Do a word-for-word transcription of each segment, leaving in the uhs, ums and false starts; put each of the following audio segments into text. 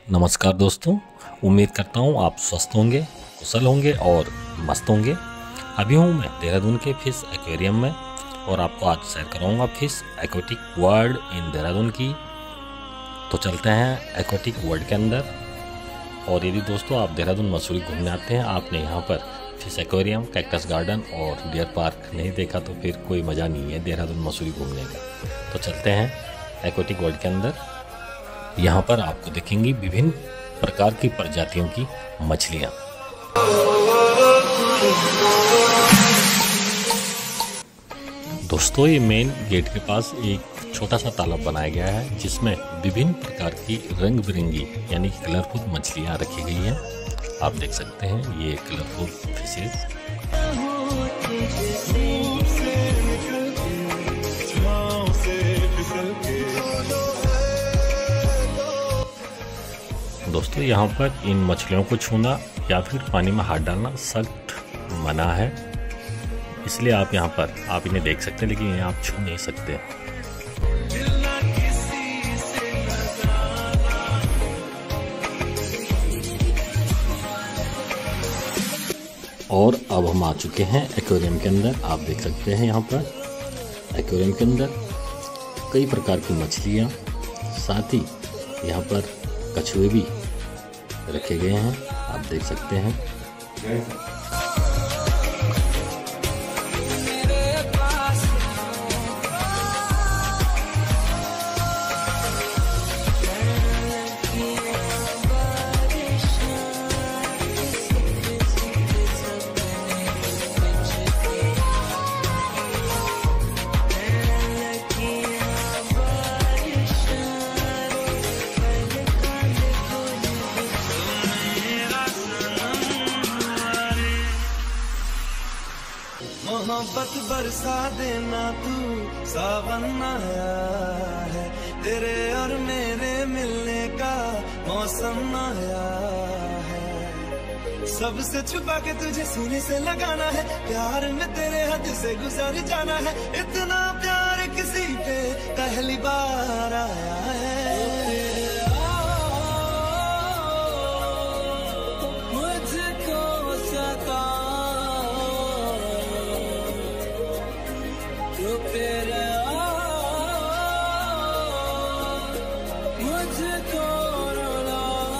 नमस्कार दोस्तों, उम्मीद करता हूँ आप स्वस्थ होंगे, कुशल होंगे और मस्त होंगे। अभी हूँ मैं देहरादून के फिश एक्वेरियम में और आपको आज शेयर कराऊंगा fish aquatic world in Dehradun की। तो चलते हैं एक्वेटिक वर्ल्ड के अंदर। और यदि दोस्तों आप देहरादून मसूरी घूमने आते हैं, आपने यहाँ पर फिश एक्वेरियम, कैक्टस गार्डन और डियर पार्क नहीं देखा तो फिर कोई मज़ा नहीं है देहरादून मसूरी घूमने का। तो चलते हैं एक्वेटिक वर्ल्ड के अंदर। यहाँ पर आपको दिखेंगी विभिन्न प्रकार की प्रजातियों की मछलियाँ। दोस्तों ये मेन गेट के पास एक छोटा सा तालाब बनाया गया है जिसमें विभिन्न प्रकार की रंग बिरंगी यानी कलरफुल मछलियाँ रखी गई हैं। आप देख सकते हैं ये कलरफुल फिशेज। दोस्तों यहाँ पर इन मछलियों को छूना या फिर पानी में हाथ डालना सख्त मना है, इसलिए आप यहाँ पर आप इन्हें देख सकते हैं लेकिन इन्हें आप छू नहीं सकते। और अब हम आ चुके हैं एक्वेरियम के अंदर। आप देख सकते हैं यहाँ पर एक्वेरियम के अंदर कई प्रकार की मछलियाँ, साथ ही यहाँ पर कछुए भी रखे गए हैं। आप देख सकते हैं। मोहब्बत बरसा देना, तू सावन आया है, तेरे और मेरे मिलने का मौसम आया है। सबसे छुपा के तुझे सीने से लगाना है, प्यार में तेरे हद से गुजर जाना है। इतना प्यार किसी पे पहली बार आया है। मुझको सता तो तेरे मुझको रोना।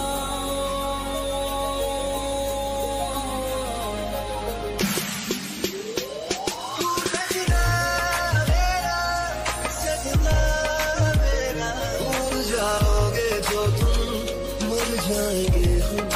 भूल जाओगे जो तुम, मुरझाएंगे हम।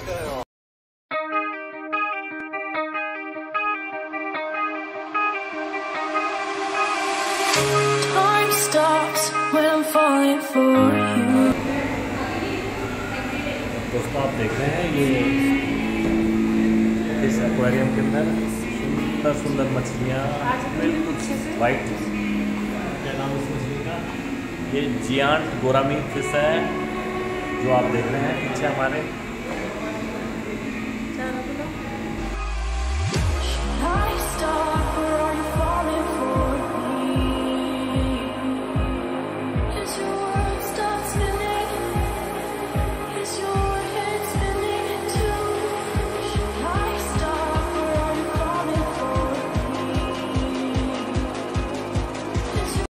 Time stops when I'm falling for you. दोस्तों आप देख रहे हैं ये इस एक्वेरियम के अंदर सुंदर सुंदर मछलियाँ बिल्कुल वाइट। क्या नाम है इस मछली का? ये जियांट गोरामी फिश है जो आप देख रहे हैं पीछे हमारे।